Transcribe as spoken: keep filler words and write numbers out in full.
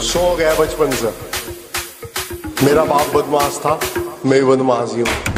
शौक है बचपन से। मेरा बाप बदमाश था, मैं बदमाश ही हूँ।